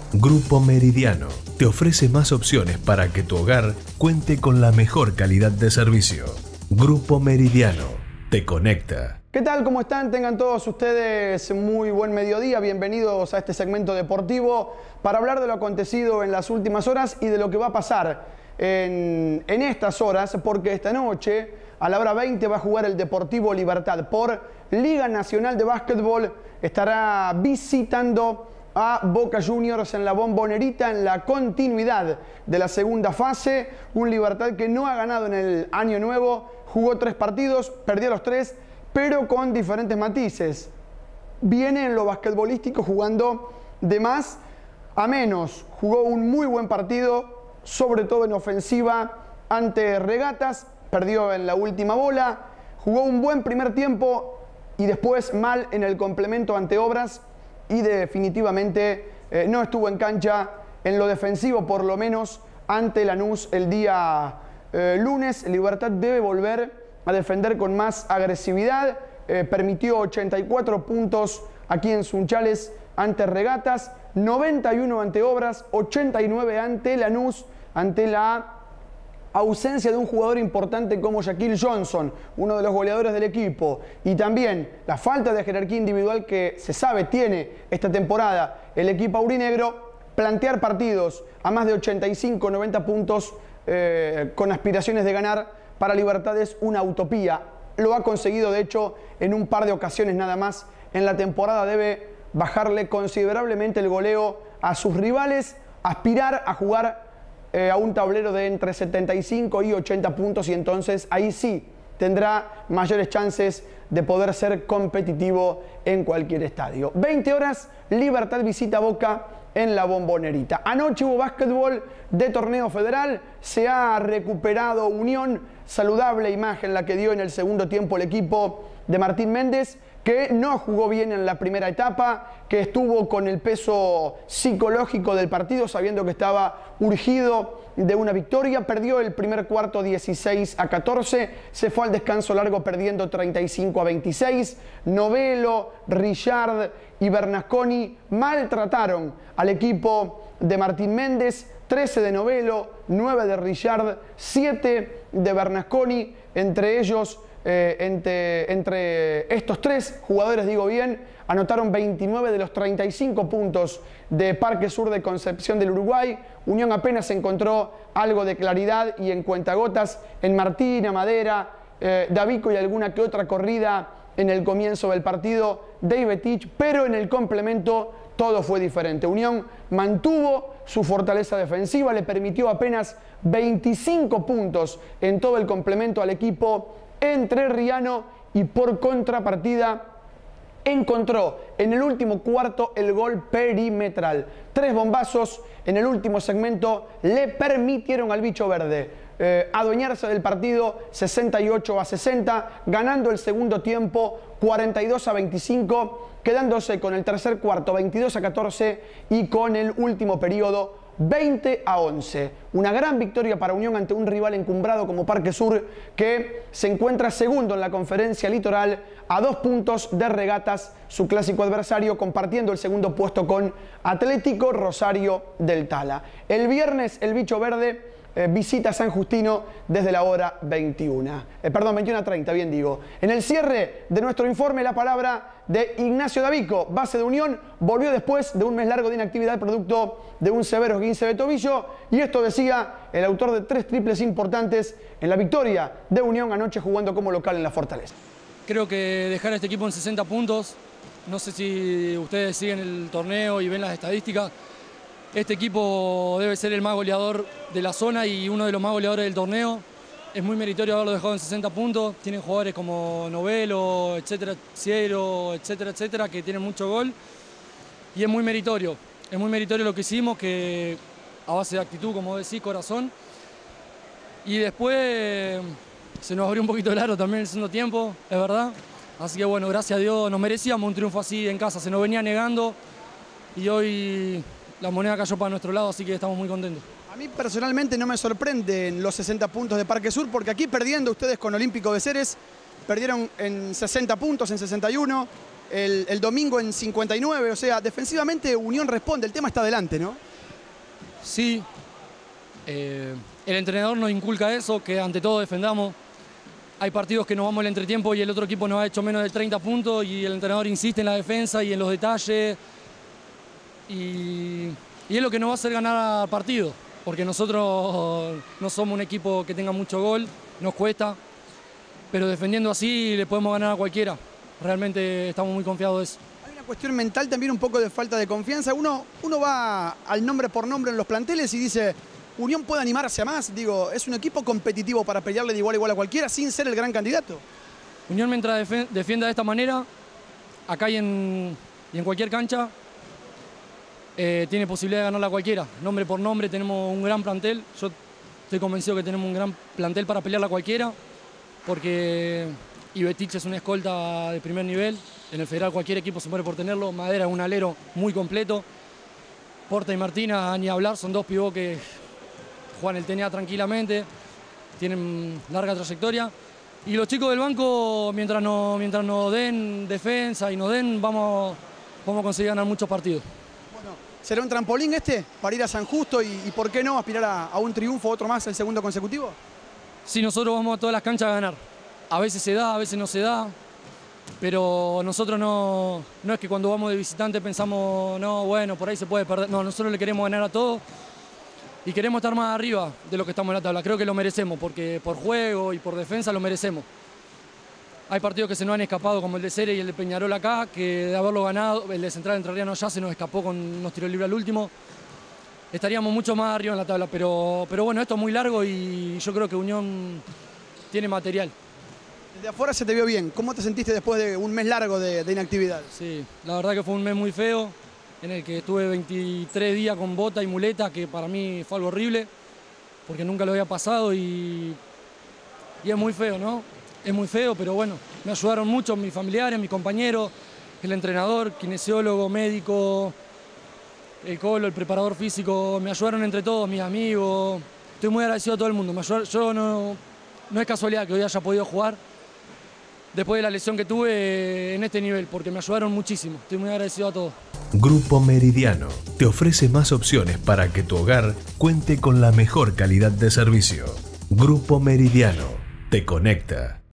Grupo Meridiano te ofrece más opciones para que tu hogar cuente con la mejor calidad de servicio. Grupo Meridiano te conecta. ¿Qué tal? ¿Cómo están? Tengan todos ustedes muy buen mediodía. Bienvenidos a este segmento deportivo para hablar de lo acontecido en las últimas horas y de lo que va a pasar en estas horas, porque esta noche a la hora 20 va a jugar el Deportivo Libertad por Liga Nacional de Básquetbol. Estará visitando a Boca Juniors en la Bombonerita en la continuidad de la segunda fase. Un Libertad que no ha ganado en el año nuevo, jugó 3 partidos, perdió los 3, pero con diferentes matices. Viene en lo basquetbolístico jugando de más a menos. Jugó un muy buen partido, sobre todo en ofensiva ante Regatas, perdió en la última bola, jugó un buen primer tiempo y después mal en el complemento ante Obras. Y definitivamente no estuvo en cancha en lo defensivo, por lo menos ante Lanús el día lunes. Libertad debe volver a defender con más agresividad. Permitió 84 puntos aquí en Sunchales ante Regatas, 91 ante Obras, 89 ante Lanús, ante la ausencia de un jugador importante como Shaquille Johnson, uno de los goleadores del equipo, y también la falta de jerarquía individual que se sabe tiene esta temporada el equipo aurinegro. Plantear partidos a más de 85, 90 puntos con aspiraciones de ganar para Libertad es una utopía. Lo ha conseguido de hecho en un par de ocasiones nada más en la temporada. Debe bajarle considerablemente el goleo a sus rivales, aspirar a jugar a un tablero de entre 75 y 80 puntos y entonces ahí sí tendrá mayores chances de poder ser competitivo en cualquier estadio. 20 horas, Libertad visita Boca en la Bombonerita. Anoche hubo básquetbol de torneo federal, se ha recuperado Unión, saludable imagen la que dio en el segundo tiempo el equipo de Martín Méndez, que no jugó bien en la primera etapa, que estuvo con el peso psicológico del partido, sabiendo que estaba urgido de una victoria. Perdió el primer cuarto 16-14, se fue al descanso largo perdiendo 35-26. Novelo, Richard y Bernasconi maltrataron al equipo de Martín Méndez. 13 de Novelo, 9 de Richard, 7 de Bernasconi, entre ellos. Entre estos 3 jugadores, digo bien, anotaron 29 de los 35 puntos de Parque Sur de Concepción del Uruguay. Unión apenas encontró algo de claridad y en cuentagotas en Martina, Madera, Davico y alguna que otra corrida en el comienzo del partido de Ibetich, pero en el complemento todo fue diferente. Unión mantuvo su fortaleza defensiva, le permitió apenas 25 puntos en todo el complemento al equipo entrerriano y por contrapartida encontró en el último cuarto el gol perimetral. 3 bombazos en el último segmento le permitieron al Bicho Verde adueñarse del partido 68-60, ganando el segundo tiempo 42-25, quedándose con el tercer cuarto 22-14 y con el último periodo 20-11. Una gran victoria para Unión ante un rival encumbrado como Parque Sur, que se encuentra segundo en la conferencia litoral a 2 puntos de Regatas, su clásico adversario, compartiendo el segundo puesto con Atlético Rosario del Tala. El viernes el Bicho Verde visita San Justino desde la hora 21:30, bien digo. En el cierre de nuestro informe, la palabra de Ignacio Davico, base de Unión, volvió después de un mes largo de inactividad producto de un severo esguince de tobillo, y esto decía el autor de 3 triples importantes en la victoria de Unión anoche jugando como local en la Fortaleza. Creo que dejar a este equipo en 60 puntos, no sé si ustedes siguen el torneo y ven las estadísticas, este equipo debe ser el más goleador de la zona y uno de los más goleadores del torneo. Es muy meritorio haberlo dejado en 60 puntos. Tienen jugadores como Novelo, etcétera, Ciero, etcétera, que tienen mucho gol. Y es muy meritorio. Es muy meritorio lo que hicimos, que a base de actitud, como decís, corazón. Y después se nos abrió un poquito el aro también en el segundo tiempo, es verdad. Así que bueno, gracias a Dios nos merecíamos un triunfo así en casa. Se nos venía negando y hoy la moneda cayó para nuestro lado, así que estamos muy contentos. A mí personalmente no me sorprenden los 60 puntos de Parque Sur, porque aquí perdiendo ustedes con Olímpico de Ceres, perdieron en 60 puntos, en 61, el domingo en 59. O sea, defensivamente Unión responde, el tema está adelante, ¿no? Sí, el entrenador nos inculca eso, que ante todo defendamos. Hay partidos que nos vamos al entretiempo y el otro equipo nos ha hecho menos de 30 puntos y el entrenador insiste en la defensa y en los detalles. Y es lo que nos va a hacer ganar al partido, porque nosotros no somos un equipo que tenga mucho gol, nos cuesta, pero defendiendo así le podemos ganar a cualquiera. Realmente estamos muy confiados de eso. Hay una cuestión mental también, un poco de falta de confianza. Uno va al nombre por nombre en los planteles y dice, Unión puede animarse a más. Digo, es un equipo competitivo para pelearle de igual a igual a cualquiera sin ser el gran candidato. Unión, mientras defienda de esta manera, acá y en cualquier cancha, tiene posibilidad de ganarla a cualquiera. Nombre por nombre tenemos un gran plantel. Yo estoy convencido que tenemos un gran plantel para pelearla a cualquiera, porque Ibetich es una escolta de primer nivel. En el Federal cualquier equipo se muere por tenerlo. Madera es un alero muy completo. Porta y Martina, ni hablar, son dos pibos que juegan el TNA tranquilamente, tienen larga trayectoria. Y los chicos del banco, mientras nos den defensa y nos den, vamos a conseguir ganar muchos partidos. Bueno, ¿será un trampolín para ir a San Justo y por qué no aspirar a un triunfo, otro más, el segundo consecutivo? Sí, nosotros vamos a todas las canchas a ganar. A veces se da, a veces no se da, pero nosotros no es que cuando vamos de visitante pensamos, no, bueno, por ahí se puede perder. No, nosotros le queremos ganar a todos y queremos estar más arriba de lo que estamos en la tabla. Creo que lo merecemos, porque por juego y por defensa lo merecemos. Hay partidos que se nos han escapado, como el de Cere y el de Peñarol acá, que de haberlo ganado, el de Central Entrerriano ya se nos escapó con unos tiros libres al último. Estaríamos mucho más arriba en la tabla, pero bueno, esto es muy largo y yo creo que Unión tiene material. Desde afuera se te vio bien. ¿Cómo te sentiste después de un mes largo de inactividad? Sí, la verdad que fue un mes muy feo, en el que estuve 23 días con bota y muleta, que para mí fue algo horrible, porque nunca lo había pasado y es muy feo, ¿no? Es muy feo, pero bueno, me ayudaron mucho mis familiares, mis compañeros, el entrenador, kinesiólogo, médico, el colo, el preparador físico, me ayudaron entre todos, mis amigos. Estoy muy agradecido a todo el mundo. Yo no es casualidad que hoy haya podido jugar después de la lesión que tuve en este nivel, porque me ayudaron muchísimo. Estoy muy agradecido a todos. Grupo Meridiano te ofrece más opciones para que tu hogar cuente con la mejor calidad de servicio. Grupo Meridiano te conecta.